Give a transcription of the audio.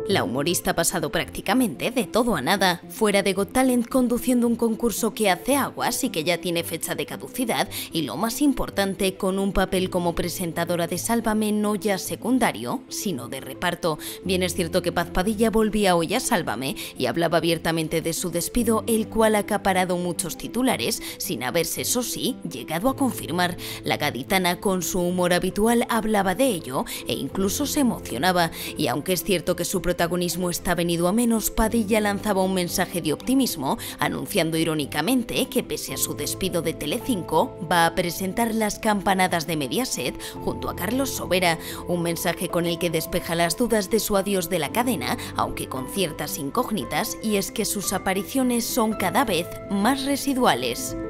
La humorista ha pasado prácticamente de todo a nada, fuera de Got Talent conduciendo un concurso que hace aguas y que ya tiene fecha de caducidad, y lo más importante, con un papel como presentadora de Sálvame no ya secundario, sino de reparto. Bien es cierto que Paz Padilla volvía hoy a Sálvame y hablaba abiertamente de su despido, el cual ha acaparado muchos titulares, sin haberse, eso sí, llegado a confirmar. La gaditana, con su humor habitual, hablaba de ello e incluso se emocionaba, y aunque es cierto que su protagonismo está venido a menos, Padilla lanzaba un mensaje de optimismo, anunciando irónicamente que pese a su despido de Telecinco, va a presentar Las campanadas de Mediaset junto a Carlos Sobera, un mensaje con el que despeja las dudas de su adiós de la cadena, aunque con ciertas incógnitas, y es que sus apariciones son cada vez más residuales.